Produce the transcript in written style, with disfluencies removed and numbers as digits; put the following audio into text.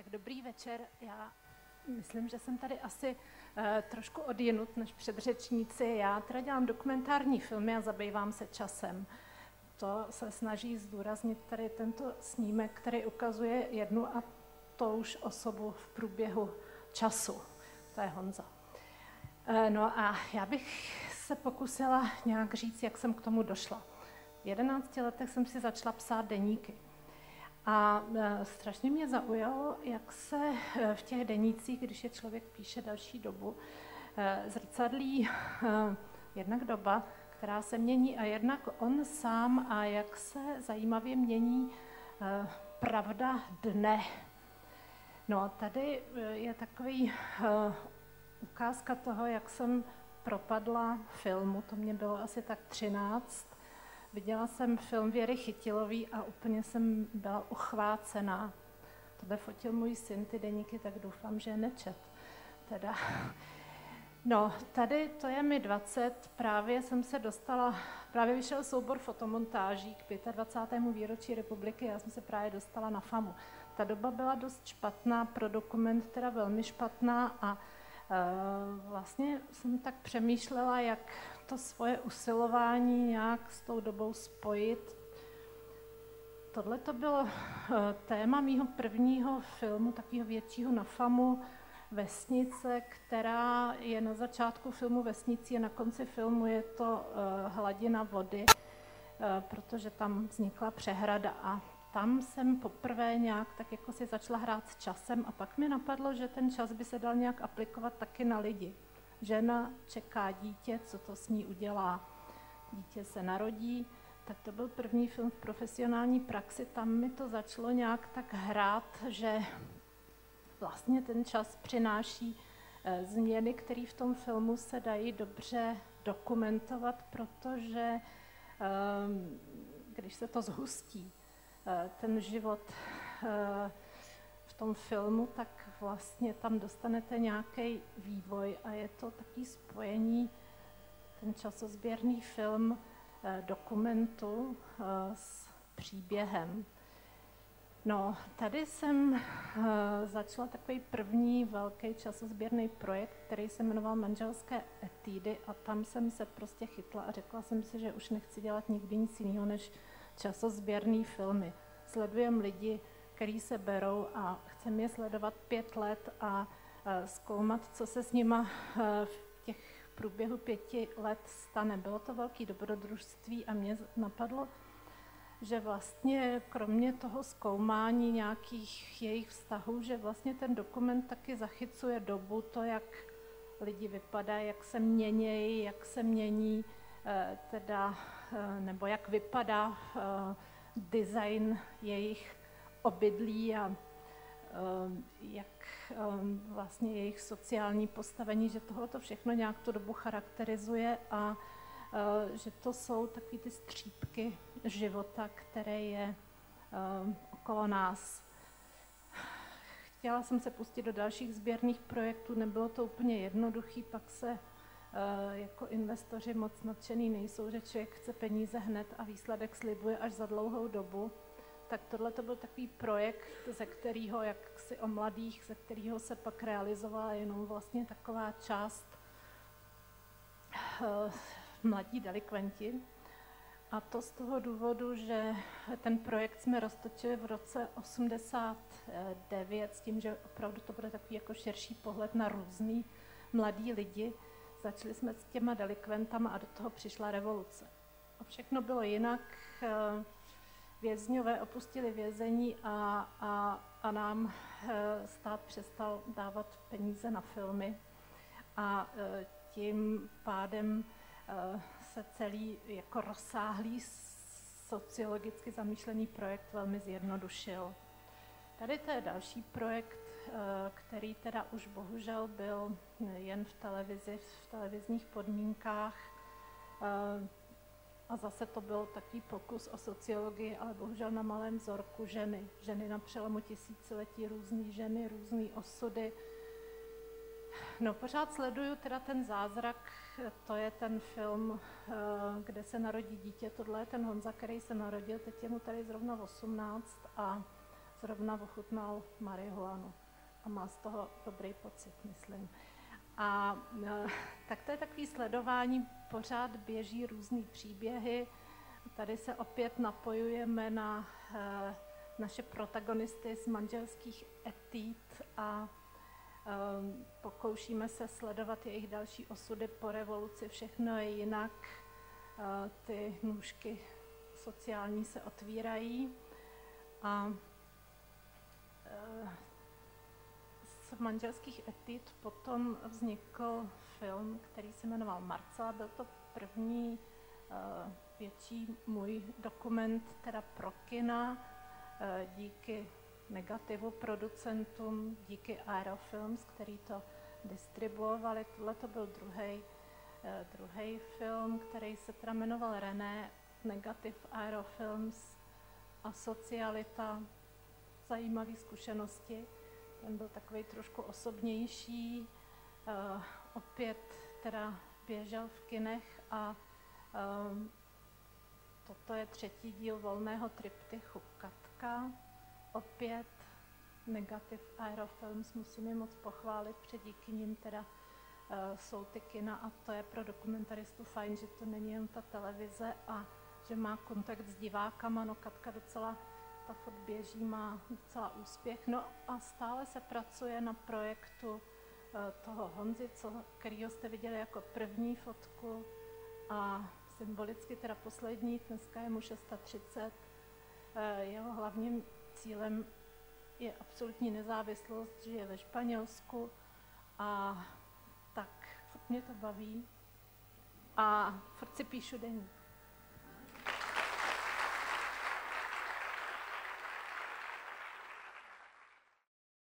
Tak dobrý večer. Já myslím, že jsem tady asi trošku odjinut než předřečníci. Já teda dělám dokumentární filmy a zabývám se časem. To se snaží zdůraznit tady tento snímek, který ukazuje jednu a touž osobu v průběhu času. To je Honza. No a já bych se pokusila nějak říct, jak jsem k tomu došla. V 11 letech jsem si začala psát deníky. A strašně mě zaujalo, jak se v těch denících, když je člověk píše další dobu, zrcadlí jednak doba, která se mění, a jednak on sám, a jak se zajímavě mění pravda dne. No, tady je takový ukázka toho, jak jsem propadla filmu, to mě bylo asi tak 13. Viděla jsem film Věry Chytilový a úplně jsem byla uchvácená. Tohle fotil můj syn, ty deníky, tak doufám, že je nečet. Teda. No, tady to je mi 20, právě jsem se dostala, právě vyšel soubor fotomontáží k 25. výročí republiky, já jsem se právě dostala na FAMu. Ta doba byla dost špatná, pro dokument teda velmi špatná a vlastně jsem tak přemýšlela, jak to svoje usilování nějak s tou dobou spojit. Tohle to bylo téma mýho prvního filmu, takového většího na FAMu, Vesnice, která je na začátku filmu vesnicí a na konci filmu je to hladina vody, protože tam vznikla přehrada a tam jsem poprvé nějak tak jako si začala hrát s časem a pak mi napadlo, že ten čas by se dal nějak aplikovat taky na lidi. Žena čeká dítě, co to s ní udělá. Dítě se narodí, tak to byl první film v profesionální praxi, tam mi to začalo nějak tak hrát, že vlastně ten čas přináší změny, které v tom filmu se dají dobře dokumentovat, protože když se to zhustí, ten život v tom filmu, tak vlastně tam dostanete nějaký vývoj a je to takový spojení, ten časozběrný film dokumentu s příběhem. No, tady jsem začala takový první velký časozběrný projekt, který se jmenoval Manželské etídy a tam jsem se prostě chytla a řekla jsem si, že už nechci dělat nikdy nic jiného než časozběrný filmy. Sledujem lidi, kteří se berou a chcem je sledovat 5 let a zkoumat, co se s nima v těch průběhu 5 let stane. Bylo to velké dobrodružství a mě napadlo, že vlastně kromě toho zkoumání nějakých jejich vztahů, že vlastně ten dokument taky zachycuje dobu, to, jak lidi vypadají, jak se měnějí, jak se mění teda, nebo jak vypadá design jejich obydlí a jak vlastně jejich sociální postavení, že tohleto všechno nějak tu dobu charakterizuje a že to jsou takové ty střípky života, které je okolo nás. Chtěla jsem se pustit do dalších sběrných projektů, nebylo to úplně jednoduchý, pak se jako investoři moc nadšený nejsou, že člověk chce peníze hned a výsledek slibuje až za dlouhou dobu. Tak tohle to byl takový projekt, ze kterého, jak si o mladých, ze kterého se pak realizovala jenom vlastně taková část mladí delikventi. A to z toho důvodu, že ten projekt jsme roztočili v roce 89 s tím, že opravdu to bude takový jako širší pohled na různý mladý lidi. Začali jsme s těma delikventama a do toho přišla revoluce. A všechno bylo jinak. Vězňové opustili vězení a nám stát přestal dávat peníze na filmy. A tím pádem se celý jako rozsáhlý sociologicky zamýšlený projekt velmi zjednodušil. Tady to je další projekt, který teda už bohužel byl jen v televizi, v televizních podmínkách. A zase to byl takový pokus o sociologii, ale bohužel na malém vzorku ženy. Ženy na přelomu tisíciletí, různý ženy, různý osudy. No, pořád sleduju teda ten zázrak, to je ten film, kde se narodí dítě. Tohle je ten Honza, který se narodil, teď je mu tady zrovna 18 a zrovna ochutnal marihuanu a má z toho dobrý pocit, myslím. A tak to je takový sledování, pořád běží různý příběhy. Tady se opět napojujeme na naše protagonisty z manželských etýd a pokoušíme se sledovat jejich další osudy po revoluci. Všechno je jinak, ty nůžky sociální se otvírají a z manželských etýd potom vznikl film, který se jmenoval Marcela. Byl to první větší můj dokument teda pro kina, díky negativu producentům, díky Aerofilms, který to distribuovali. Tohle to byl druhý film, který se teda jmenoval René, negativ Aerofilms a Socialita, zajímavé zkušenosti. Ten byl takový trošku osobnější, opět teda běžel v kinech a toto je třetí díl volného triptychu Katka. Opět negativ Aerofilms, musím je moc pochválit, protože díky nim teda jsou ty kina a to je pro dokumentaristu fajn, že to není jen ta televize a že má kontakt s divákama. No Katka docela, ta fot běží, má docela úspěch. No a stále se pracuje na projektu toho Honzy, kterýho jste viděli jako první fotku a symbolicky teda poslední, dneska je mu 630. Jeho hlavním cílem je absolutní nezávislost, žije ve Španělsku a tak furt mě to baví a furt si píšu deník.